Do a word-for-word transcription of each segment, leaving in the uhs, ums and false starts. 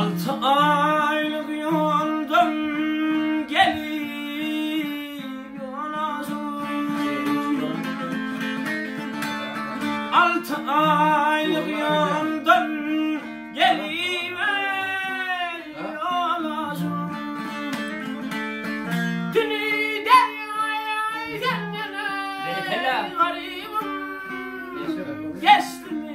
Altı aylık yoldan gelip yolasın. Altı aylık yoldan gelip yolasın. Dünü deryaya kendine garibim geçti mi?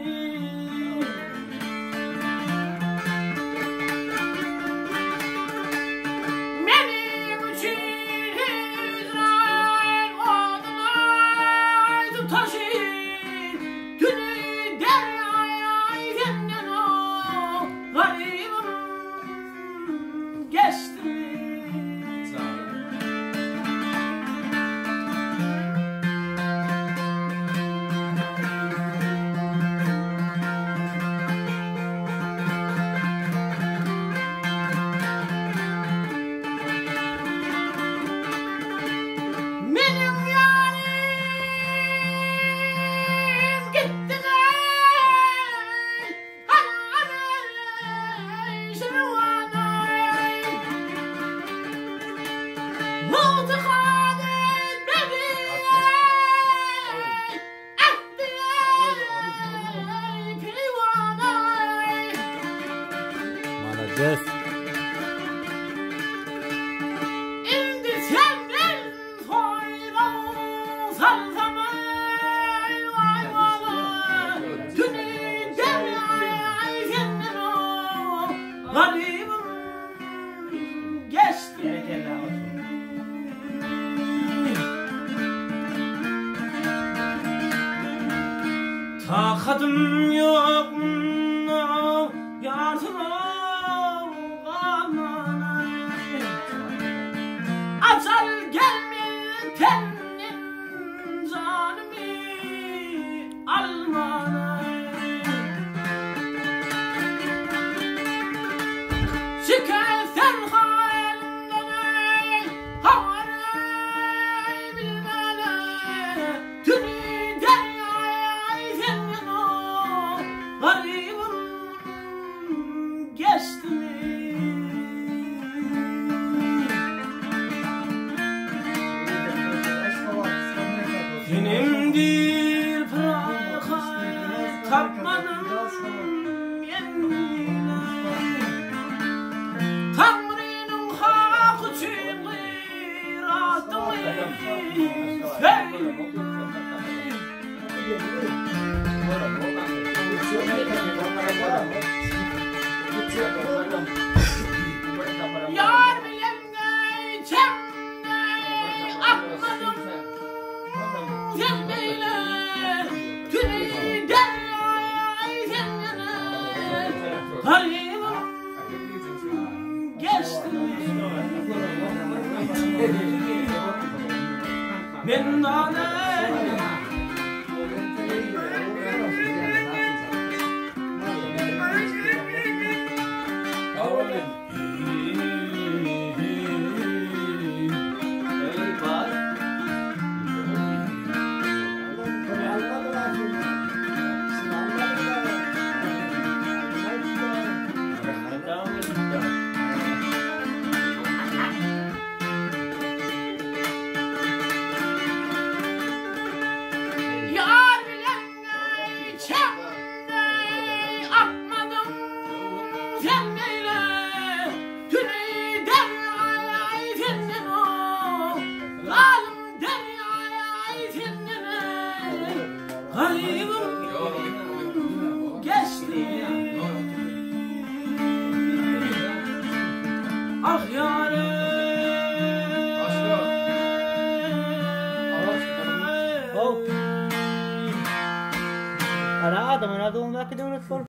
Yes. Takadım yok mu yardıma bana, acal gelmeyin tenin canımı almana. Şikayetler halimden havarı bilmene, tünü deryaya senin o garibim geçti mi? Benimdir bırakayım tapmadım yeminle, Tanrı'nın hak için iradımı söyle. Yar bilemde içemde akmadım zembeyle, tünü deryaya kendine garibim geçti mi? Ben nalet ah yâre, Oh. Ada adamın adı olmak da unutma.